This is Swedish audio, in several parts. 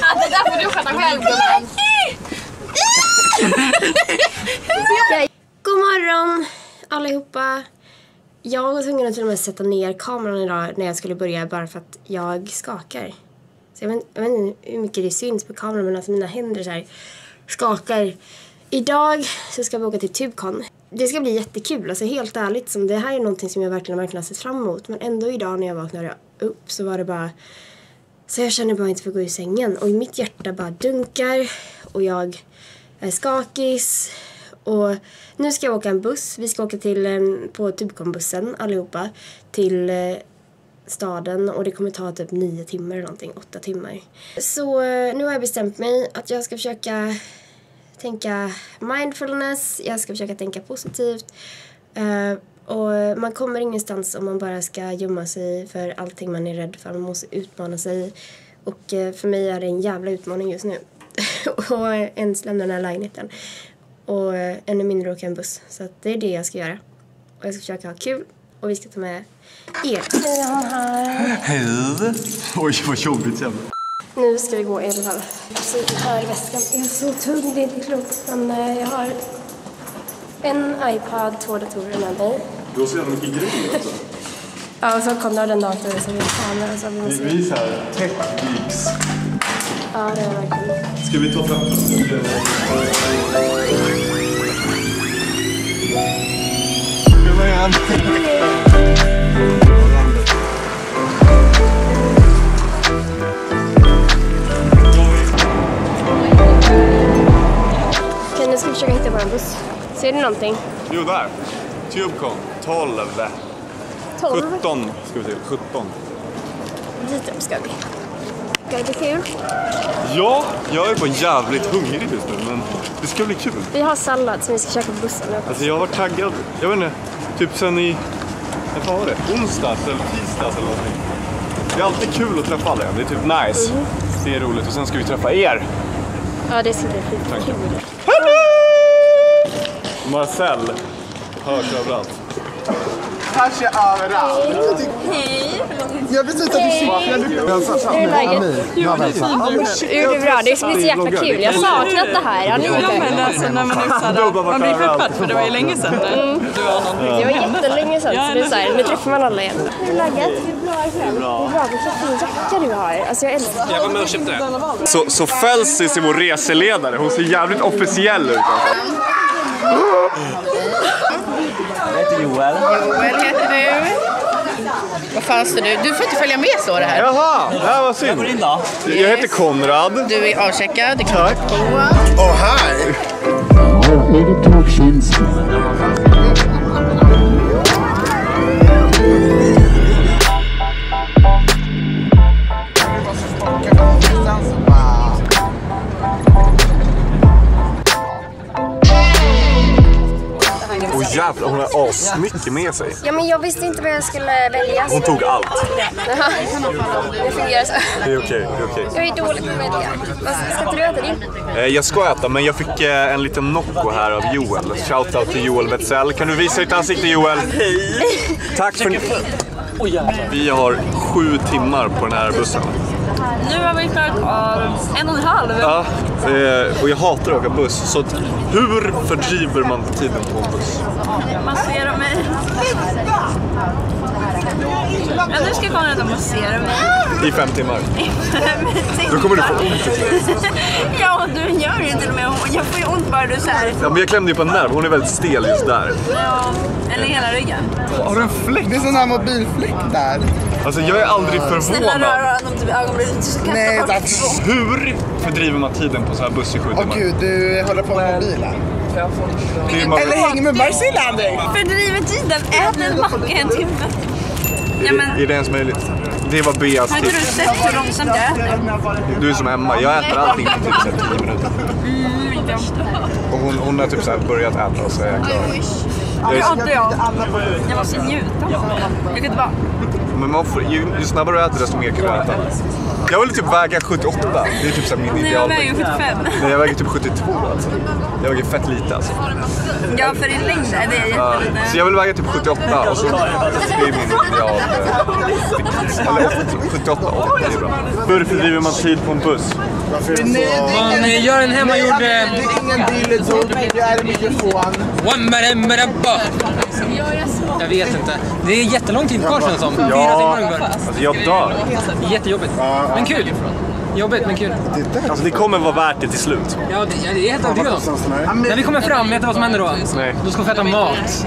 Det där får du sköta själv. God morgon allihopa. Jag var tvungen att till och med sätta ner kameran idag när jag skulle börja bara för att jag skakar. Så jag vet inte hur mycket det syns på kameran, men alltså mina händer så här skakar. Idag så ska vi åka till TubeCon. Det ska bli jättekul, alltså helt ärligt. Som det här är någonting som jag verkligen har sett fram emot. Men ändå idag när jag vaknade upp så var det bara... Så jag känner bara inte för att gå ur sängen. Och mitt hjärta bara dunkar. Och jag är skakis. Och nu ska jag åka en buss. Vi ska åka på TubeCon-bussen allihopa. Till staden. Och det kommer ta typ 9 timmar eller någonting. 8 timmar. Så nu har jag bestämt mig att jag ska försöka... tänka mindfulness, jag ska försöka tänka positivt och man kommer ingenstans om man bara ska gömma sig för allting man är rädd för. Man måste utmana sig och för mig är det en jävla utmaning just nu och ens lämna den här lägenheten och ännu mindre åka en buss, så att det är det jag ska göra och jag ska försöka ha kul och vi ska ta med er. Nu är han här. Hej! Oj, vad jobbigt jävla. Nu ska vi gå i alla fall. Så här väskan är så tung, det är inte klokt. Men jag har en iPad, 2 datorer med mig. Du har så jävla mycket grejer alltså. Ja, och så kommer den datorn som vi har så vi måste... Vi är så här tech-geeks. Ja, det är verkligen. Ska vi ta fram den? Kom igen! Nu ska vi försöka hitta vår buss. Ser du någonting? Jo, där. TubeCon. 12. 17 ska vi se. 17. Dit upp ska vi. Ska det bli kul? Ja, jag är bara jävligt hungrig just nu, men det ska bli kul. Vi har sallad som vi ska käka på bussen. Alltså jag har varit taggad, jag vet inte, typ sen i, vad var det? Onsdags eller tisdags eller någonting. Det är alltid kul att träffa alla igen, det är typ nice. Det är roligt och sen ska vi träffa er. Ja, det ska bli skitkul. Marcel hörs överallt. Kanske överallt. Hej! Jag vet inte att du saknar Hur är läget? Jo, det är bra. Det ska bli så jäkla kul. Jag har saknat det här. Ja, men alltså när man är såhär, man blir peppad för det var ju länge sedan nu. Det var jättelänge sedan, så det är så här, nu träffar man alla igen. Hur är läget? Det är bra ikväll. Det är bra, vilken fin jacka du har. Alltså jag älskar det. Jag var med och köpte det. Så Felsis är vår reseledare, hon ser jävligt officiell ut alltså. Jag heter Joel. Joel heter du. Vad fan står du? Du får inte följa med, så det här. Jaha, det här var synd. Jag heter Konrad. Du är avcheckad. Tack. Åh, här! Åh jävlar, hon har asmycket med sig. Ja, men jag visste inte vad jag skulle välja. Hon tog allt. Det fungerar så. Det är okej, det är okej. Jag är dålig på att välja. Ska inte du äta din? Jag ska äta, men jag fick en liten Nocco här av Joel. Shoutout till Joel Wetzel. Kan du visa ditt ansikte, Joel? Hej! Tack för... Vi har 7 timmar på den här bussen. Nu har vi klarat av 1,5. Ja, och jag hatar att åka buss. Så att, hur fördriver man tiden på en buss? Man ser mig. Ja, nu ska Konrad massera mig. I 5 timmar. Då kommer du få ont. Ja, du gör ju till och med. Jag får ju ont bara du så här. Ja, men jag klämde ju på en nerv. Hon är väldigt stel just där. Ja, eller hela ryggen. Har du en fläck? Det är sån här mobilfläck där. Alltså jag är aldrig Snälla förvånad. röra honom till ögonbrynet. Nej, tack. Hur fördriver man tiden på så här buss i 7 timmar? Åh gud, du håller på med mobilen. Eller hänger med Marcel, André. Fördriver tiden, äter en macka 1 timme. Ja, men... Är det ens möjligt? Det var Beas Har inte du sett hur långsamt jag äter? Du är som Emma, jag äter allting på typ 10 minuter. Inte ofta. Och hon har typ så här börjat äta och så är jag klar. Jag måste njuta. Jag kan inte bara... Men man får, ju snabbare du äter desto mer kan du äta. Jag vill typ väga 78. Det är typ så min ideal. Jag väger 75. Nej, jag väger typ 72 alltså. Jag väger fett lite alltså. Ja, för i längd är det jättelite. Så jag vill väga typ 78 och så det är min ideal. Eller 78, 80 är bra. Hur fördriver man tid på en buss? Varför är det så? Man gör en hemmagjord... Det är ingen billedord, det är en mikrofon. Jag vet inte. Det är jättelång tid kvar känns som. 4 timmar ungefär. Alltså jag dör. Jättejobbigt. Men kul. Jobbigt men kul. Alltså det kommer vara värt det till slut. Ja, det är helt övertygad om. När vi kommer fram, vet du vad som händer då? Nej. Då ska vi äta mat.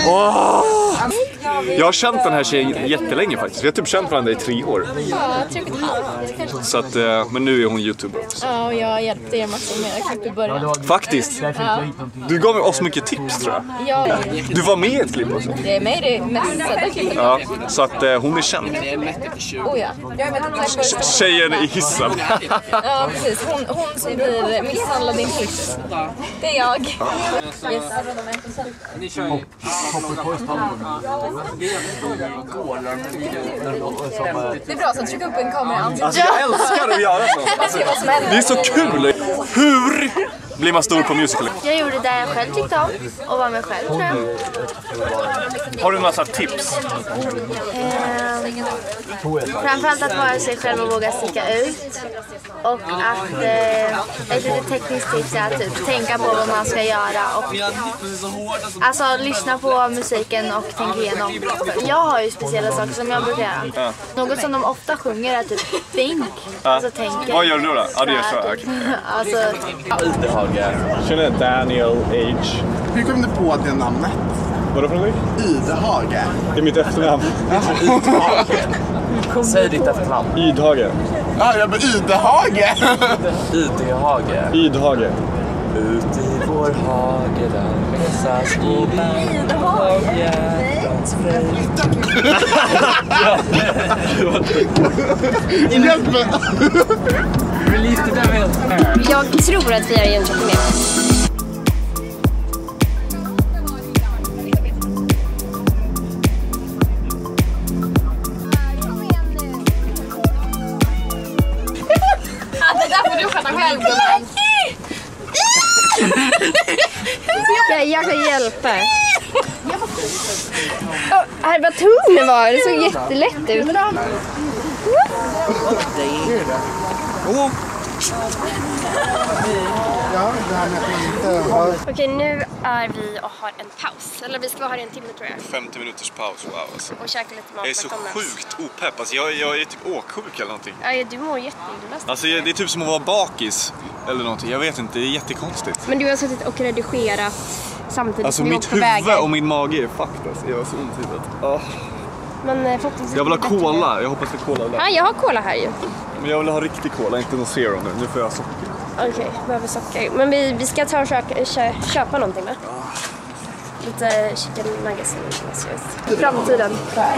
Jag har känt den här tjejen jättelänge faktiskt. Vi har typ känt varandra i 3 år. Ja, 3,5. Så att, men nu är hon YouTuber också. Ja, och jag hjälpte er massor med klipp i början. Faktiskt. Du gav oss mycket tips tror jag. Ja, Du var med i ett klipp också. det är mig det mest sedda klippet. Ja, så att hon är känd. Oh ja. Jag vet inte. Tjejen i hissen. Ja, precis. Hon som blir misshandlad i en hiss. Det är jag. Yes. Ni kör ju. Det är bra, så tryck upp en kamera. Alltså jag älskar att göra så. Alltså, det är så kul. Hur blir man stor på musical? Jag gjorde det jag själv tyckte om och var med själv tror jag. Har du en massa tips? Framförallt att vara sig själv och våga sticka ut. Och att ett litet tekniskt tips är att typ, tänka på vad man ska göra. Och, alltså lyssna på musiken och tänka igenom. Jag har ju speciella saker som jag brukar göra. Ja. Något som de ofta sjunger är typ think. Alltså tänker. Vad gör du då? Ja, det gör så. Typ. Alltså, Känner Daniel Age. Hur kom du på det namnet? Vadå för någonting? Idehage. Det är mitt efternamn. Säg ditt efternamn. Idhage. Ja, jag bara Idehage. Idehage. Idhage. Ut i vår hage där mesas Idehage. Jag tror att vi är i en med. Det där får du sköta själv. Jag kan hjälpa. Här var tung det var. Det såg jättelätt ut. Ja, det här med att man inte har... Okej, nu är vi och har en paus. Eller vi ska vara här i en timme tror jag. 50 minuters paus, wow alltså. Och käka lite mat. Jag är så sjukt opepp, alltså jag är typ åksjuk eller någonting. Ja, du mår jätteilla. Alltså det är typ som att vara bakis eller någonting, jag vet inte, det är jättekonstigt. Men du har suttit och redigerat samtidigt Alltså som mitt huvud och min mage är fucked alltså, jag har så ont i huvudet. Men jag vill ha cola, jag hoppas det är cola där. Ja, jag har cola här ju. Men jag vill ha riktig cola, inte någon zero nu får jag socker. Okej, behöver socker. Men vi ska ta och köpa någonting va? Lite chicken nuggets eller framtiden.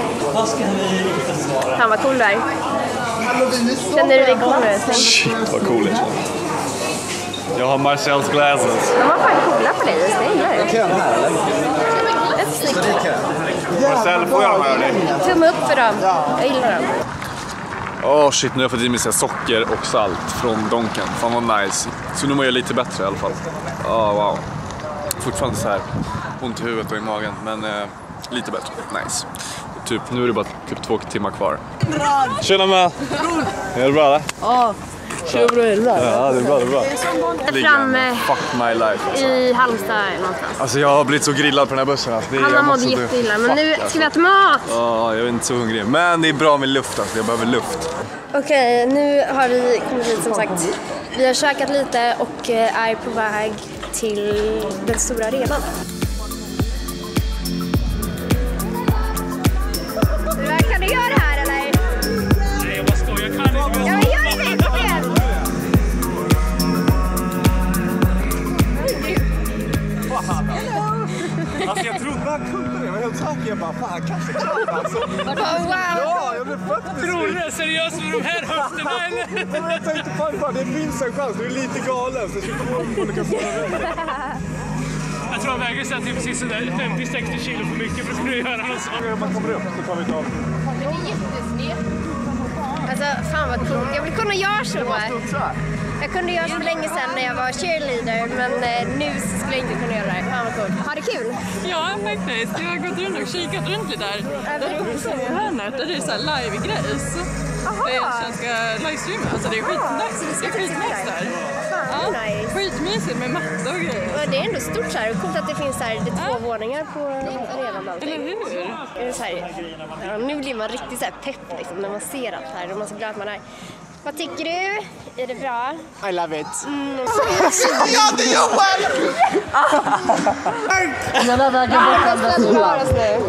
Fan vad cool du är. Känner du dig cool nu? Shit vad cool det är. Jag har Marcells glasses. De har fan coola på dig, jag gillar det. Kan här eller? Marcel, får jag höra dig? Tumme upp för dem. Jag gillar dem. Åh shit, nu har jag fått i mig socker och salt från Donken. Fan vad nice. Så nu mår jag lite bättre i alla fall. Wow. Fortfarande så här ont i huvudet och i magen, men lite bättre. Nice. Typ, nu är det bara typ 2 timmar kvar. Tjena med! Är det bra eller? Ja. Ja, det är bra, det är bra. Framme fuck my life. i Halmstad någonstans. Alltså jag har blivit så grillad på den här bussen. Alltså. Han mådde jätteilla, men nu ska vi äta mat. Ja, jag är inte så hungrig. Men det är bra med luft alltså, jag behöver luft. Okej, nu har vi kommit hit som sagt. Vi har käkat lite och är på väg till den stora arenan. Kan du göra det här eller? Nej, jag bara skojar. Jag kan inte. Ja, men gör det! Kom igen! Alltså jag trodde han kunde det, jag var helt säker. Jag bara, fan kanske kan alltså. Wow! Ja, jag blev fött. Tror du det seriöst med de här höfterna eller? Men jag tänkte fan, det finns en chans, du är lite galen. Så jag ska få olika sådana. Jag tror han väger sig till precis sådär 50-60 kilo för mycket för att kunna göra något sånt. Om man kommer upp så tar vi av. Det är jättesned. Alltså, fan vad coolt. Jag vill kunna göra så här. Jag kunde göra så länge sedan när jag var cheerleader, men nu skulle jag inte kunna göra det. Fan vad coolt. Har det kul? Ja, faktiskt. Jag har gått runt och kikat runt lite där. Där uppe i hörnet, där det är så här live-grejs. svenska livestreama. Alltså det är skitnice. Det är skitnice där. Fan, nice. Skitmysigt med matta och grejer. Och det är ändå stort så här. Och coolt att det finns så här, det är 2 våningar på arenan. Eller hur? Är det så här, ja, nu blir man riktigt så här pepp liksom, när man ser allt här. Och man är så glad att man är. Vad tycker du? Är det bra? I love it. Ja, det är Johan! Hela vägen bort.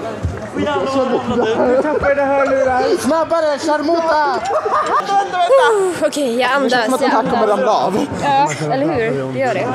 Du tappade hörlurar. Snabbare, charmota! Okej, jag andas. Det känns som att den här kommer ramla av. Ja, eller hur? Det gör det.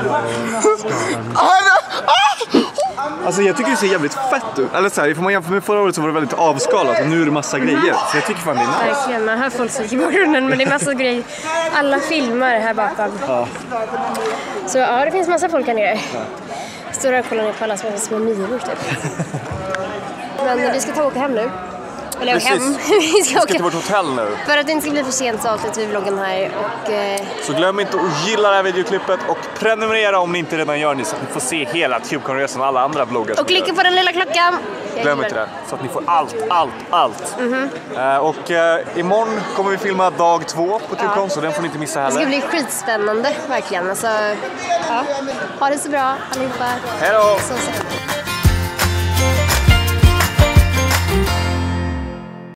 Alltså jag tycker det ser jävligt fett ut. Eller så här, får man jämföra med förra året så var det väldigt avskalat och nu är det massa grejer. Så jag tycker fan det är nice. Verkligen, man hör folk som i bakgrunden men det är massa grejer. Alla filmar här bakom. Ja. Så ja, det finns massa folk här nere. Står där och kollar ner på alla små myror typ. Men vi ska ta och åka hem nu. Eller Precis. hem. Vi ska till vårt hotell nu. För att det inte ska bli för sent så avslutar vi vloggen här. Och, Så glöm inte att gilla det här videoklippet och prenumerera om ni inte redan gör det så att ni får se hela TubeCon-resan och alla andra vloggar. Och klicka på den lilla klockan. Glöm inte det, så att ni får allt. Och imorgon kommer vi filma dag 2 på TubeCon, så den får ni inte missa Det heller. ska bli skitspännande, verkligen. Alltså, ja. Ha det så bra allihopa. Hej då! Så.